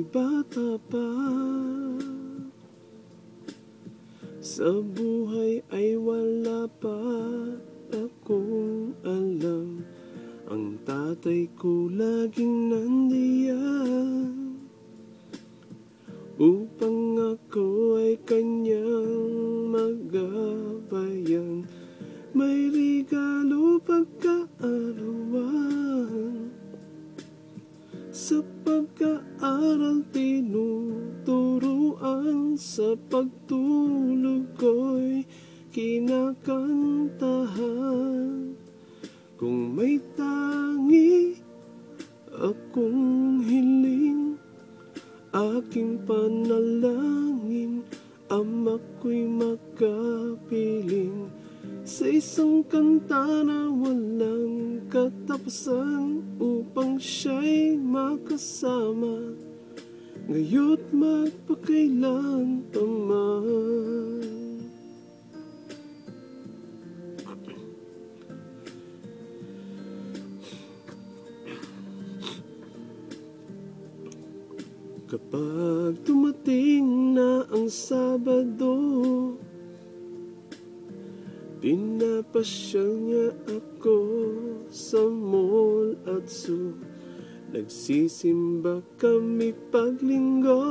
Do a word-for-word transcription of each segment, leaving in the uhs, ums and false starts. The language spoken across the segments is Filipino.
bata pa. Sa buhay ay wala pa akong alam, ang tatay ko laging nandiyan upang ako ay kanyang magabayan. May regalo pagkaarawan, sa pagkaaral tinuturuan, sa pagtulog ko'y kinakantahan. Kung may tangi akong hiling, aking panalangin, Ama ko'y makapiling. Sa isang kanta na walang katapusan, upang siya'y makasama ngayon't magpakailan pa man. Kapag dumating na ang Sabado, pinapasyal niya ako sa mall at zoo. Nagsisimba kami paglinggo,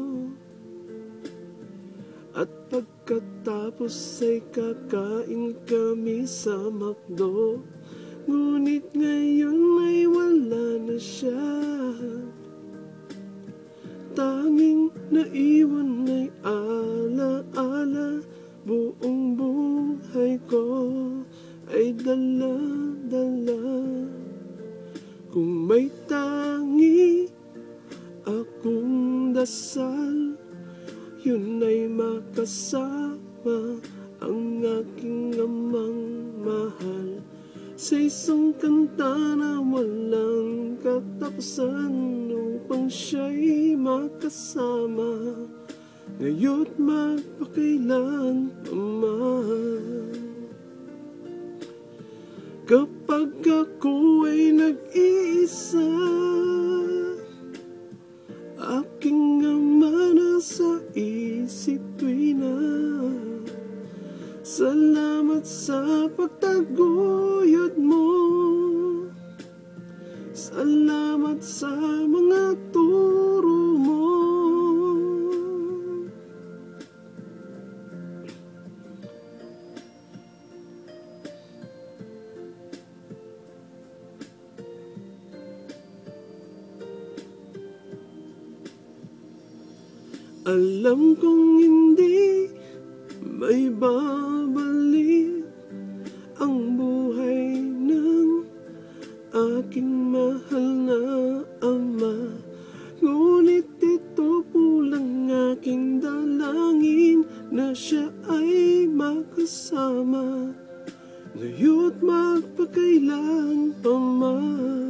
at pagkatapos ay kakain kami sa McDo. Ngunit ngayon ay wala na siya, tanging naiwan ay ala-ala. Buong buhay ko ay dala-dala. Kung may tangi akong dasal, yun ay makasama ang aking amang mahal. Sa isang kanta na walang katapusan, upang siya'y makasama ngayon't magpakailan pa man. Kapag ako ay nag-iisa, aking ama na sa isip tuwina. Salamat sa pagtaguyod mo, salamat sa mga turo mo. Alam kong hindi may babalik ang buhay ng aking mahal na ama. Ngunit ito po lang aking dalangin, na siya ay makasama ngayon't magpakailan pa man.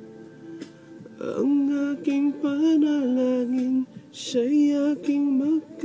Ang aking panalangin, siya'y aking mag